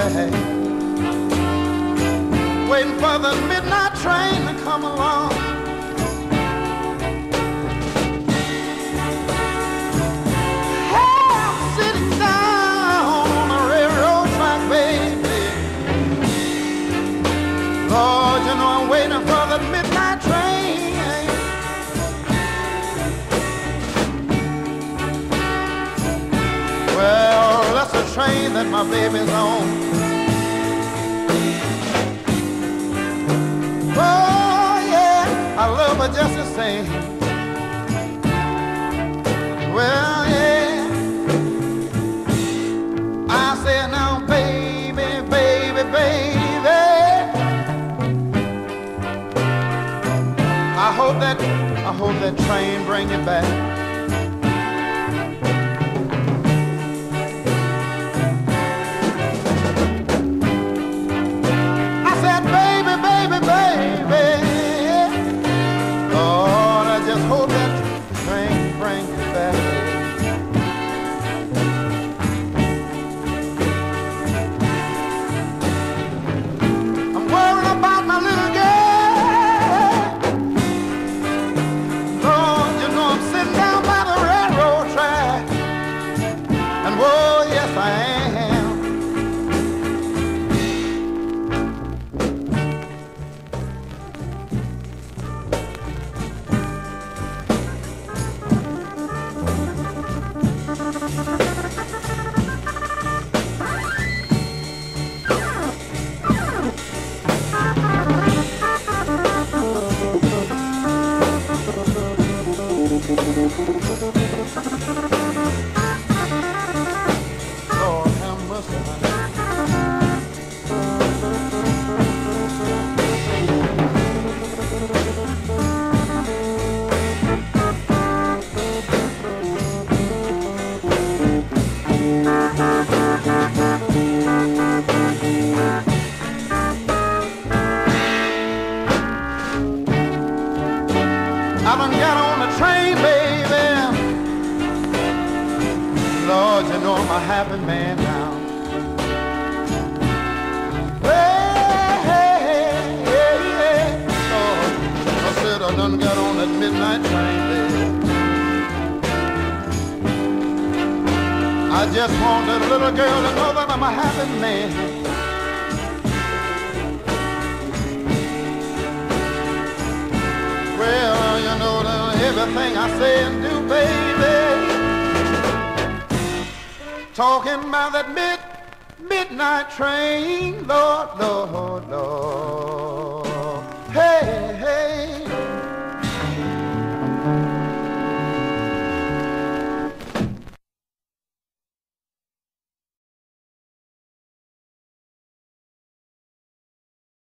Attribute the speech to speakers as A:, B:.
A: track, waiting for the midnight train to come along. Hey, I'm sitting down on the railroad track, baby. Lord, you know I'm waiting for the midnight train. Well, that's the train that my baby's on. Oh, yeah, I love her just the same. Well, yeah, I said now, baby, baby, baby, I hope that train bring you back. Hope that train brings you back. I'm worried about my little girl. Lord, you know I'm sitting down by the railroad track, and whoa, yes I am. Lord have mercy, I done got on the train, baby. Lord, you know I'm a happy man now. Hey, Lord, I said I done got on that midnight train, baby. I just want that little girl to know that I'm a happy man. Well, you know that everything I say and do, baby, talking about that midnight train, Lord, Lord, Lord. Hey, hey.